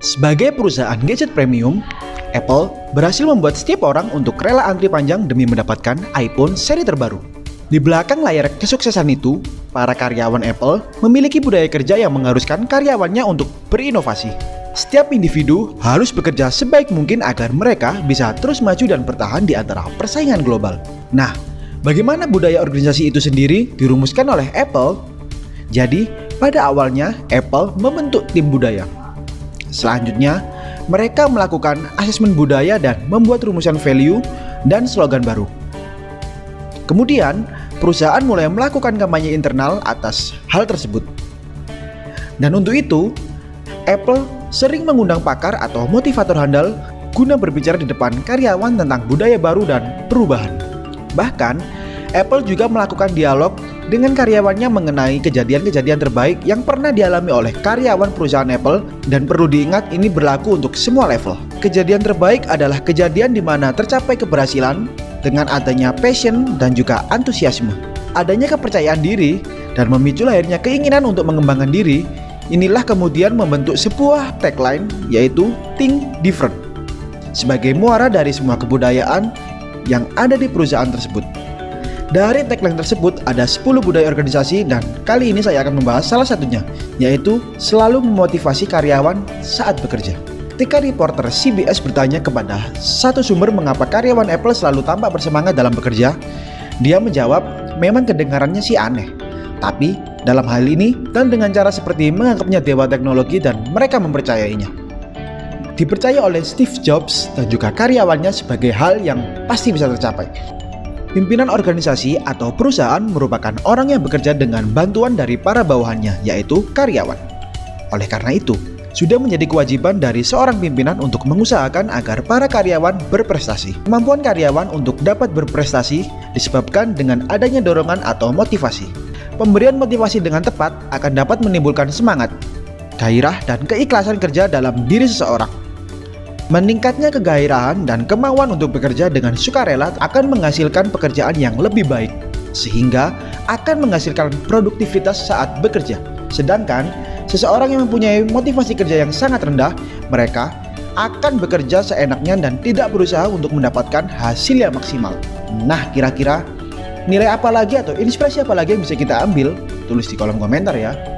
Sebagai perusahaan gadget premium, Apple berhasil membuat setiap orang untuk rela antri panjang demi mendapatkan iPhone seri terbaru. Di belakang layar kesuksesan itu, para karyawan Apple memiliki budaya kerja yang mengharuskan karyawannya untuk berinovasi. Setiap individu harus bekerja sebaik mungkin agar mereka bisa terus maju dan bertahan di antara persaingan global. Nah, bagaimana budaya organisasi itu sendiri dirumuskan oleh Apple? Jadi, pada awalnya Apple membentuk tim budaya. Selanjutnya, mereka melakukan asesmen budaya dan membuat rumusan value dan slogan baru. Kemudian, perusahaan mulai melakukan kampanye internal atas hal tersebut. Dan untuk itu, Apple sering mengundang pakar atau motivator handal guna berbicara di depan karyawan tentang budaya baru dan perubahan. Bahkan, Apple juga melakukan dialog dengan karyawannya mengenai kejadian-kejadian terbaik yang pernah dialami oleh karyawan perusahaan Apple, dan perlu diingat ini berlaku untuk semua level. Kejadian terbaik adalah kejadian di mana tercapai keberhasilan dengan adanya passion dan juga antusiasme. Adanya kepercayaan diri dan memicu lahirnya keinginan untuk mengembangkan diri, inilah kemudian membentuk sebuah tagline yaitu Think Different sebagai muara dari semua kebudayaan yang ada di perusahaan tersebut. Dari tagline tersebut ada 10 budaya organisasi, dan kali ini saya akan membahas salah satunya, yaitu selalu memotivasi karyawan saat bekerja. Ketika reporter CBS bertanya kepada satu sumber mengapa karyawan Apple selalu tampak bersemangat dalam bekerja, dia menjawab memang kedengarannya sih aneh, tapi dalam hal ini dan dengan cara seperti menganggapnya dewa teknologi dan mereka mempercayainya. Dipercaya oleh Steve Jobs dan juga karyawannya sebagai hal yang pasti bisa tercapai. Pimpinan organisasi atau perusahaan merupakan orang yang bekerja dengan bantuan dari para bawahannya, yaitu karyawan. Oleh karena itu, sudah menjadi kewajiban dari seorang pimpinan untuk mengusahakan agar para karyawan berprestasi. Kemampuan karyawan untuk dapat berprestasi disebabkan dengan adanya dorongan atau motivasi. Pemberian motivasi dengan tepat akan dapat menimbulkan semangat, gairah, dan keikhlasan kerja dalam diri seseorang. Meningkatnya kegairahan dan kemauan untuk bekerja dengan sukarela akan menghasilkan pekerjaan yang lebih baik, sehingga akan menghasilkan produktivitas saat bekerja. Sedangkan seseorang yang mempunyai motivasi kerja yang sangat rendah, mereka akan bekerja seenaknya dan tidak berusaha untuk mendapatkan hasil yang maksimal. Nah, kira-kira nilai apa lagi atau inspirasi apa lagi yang bisa kita ambil? Tulis di kolom komentar ya.